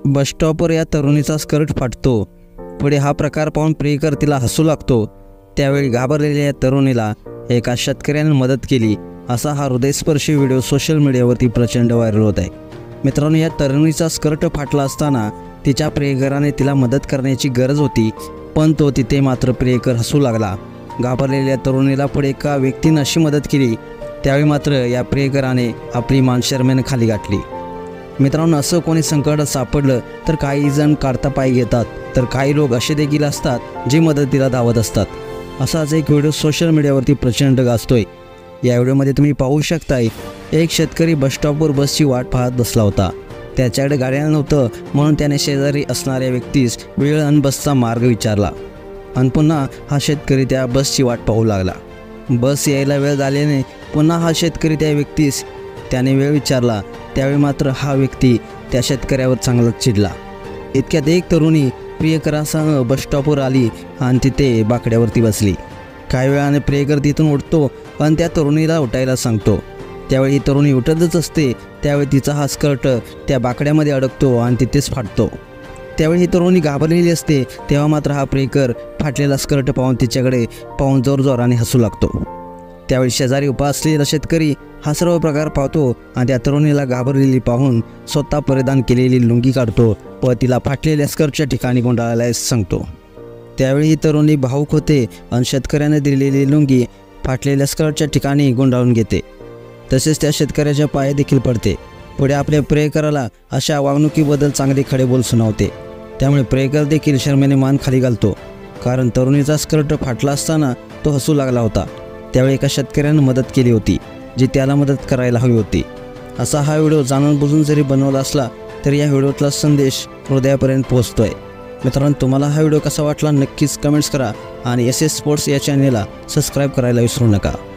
बस स्टॉपवर या तरुणीचा स्कर्ट फाटतो. पुढे हा प्रकार पाहून प्रियकर तिला हसू लागतो. त्यावेळी घाबरलेल्या या तरुणीला एका शेतकऱ्याने मदत केली असा हा हृदयस्पर्शी व्हिडिओ सोशल मीडियावरती प्रचंड व्हायरल होत आहे. मित्रांनो, या तरुणीचा स्कर्ट फाटला असताना तिच्या प्रियकराने तिला मदत करण्याची गरज होती, पण तो तिथे मात्र प्रियकर हसू लागला. घाबरलेल्या तरुणीला पुढे एका व्यक्तीने अशी मदत केली. त्यावेळी मात्र या प्रियकराने आपली मान शरमेने खाली गाठली. मित्रांनो, असं कोणी संकटात सापडलं तर काही जण काढता पाय घेतात, तर काही लोक असे देखील असतात जे मदतीला धावत असतात. असाच एक व्हिडिओ सोशल मीडियावरती प्रचंड गाजतोय. या व्हिडिओमध्ये तुम्ही पाहू शकताय, एक शेतकरी बस स्टॉपवर बसची वाट पाहत बसला होता. त्याच्याकडे गाड्या नव्हतं, म्हणून त्याने शेजारी असणाऱ्या व्यक्तीस वेळ आणि बसचा मार्ग विचारला. आणि पुन्हा हा शेतकरी त्या बसची वाट पाहू लागला. बस यायला वेळ झाल्याने पुन्हा हा शेतकरी त्या व्यक्तीस त्याने वेळ विचारला. त्यावेळी मात्र हा व्यक्ती त्या शेतकऱ्यावर चांगलाच चिडला. इतक्यात एक तरुणी प्रियकरासह बस स्टॉपवर आली आणि तिथे बाकड्यावरती बसली. काही वेळाने प्रियकर तिथून उठतो आणि त्या तरुणीला उठायला सांगतो. त्यावेळी ही तरुणी उठतच असते. त्यावेळी तिचा हा स्कर्ट त्या बाकड्यामध्ये अडकतो आणि तिथेच फाटतो. त्यावेळी ही तरुणी घाबरलेली असते. तेव्हा मात्र हा प्रियकर फाटलेला स्कर्ट पाहून तिच्याकडे पाहून जोरजोराने हसू लागतो. त्यावेळी शेजारी उभा असलेला शेतकरी हा सर्व प्रकार पाहतो आणि त्या तरुणीला घाबरलेली पाहून स्वतः परिधान केलेली लुंगी काढतो व तिला फाटलेल्या स्कर्टच्या ठिकाणी गुंडाळायला सांगतो. त्यावेळी ही तरुणी भावूक होते आणि शेतकऱ्याने दिलेली लुंगी फाटलेल्या स्कर्टच्या ठिकाणी गुंडाळून घेते. तसेच त्या शेतकऱ्याच्या पाया देखील पडते. पुढे आपल्या प्रियकराला अशा वागणुकीबद्दल चांगले खडे बोल सुनावते. त्यामुळे प्रियकर देखील शरमेने मान खाली घालतो, कारण तरुणीचा स्कर्ट फाटला असताना तो हसू लागला होता. त्यावेळी एका शेतकऱ्याने मदत केली होती, जी त्याला मदत करायला हवी होती. असा हा व्हिडिओ जाणून बुजून जरी बनवला असला तरी या व्हिडिओतला संदेश हृदयापर्यंत पोहोचतोय. मित्रांनो, तुम्हाला हा व्हिडिओ कसा वाटला नक्कीच कमेंट्स करा आणि SS स्पोर्ट्स या चॅनेलला सबस्क्राईब करायला विसरू नका.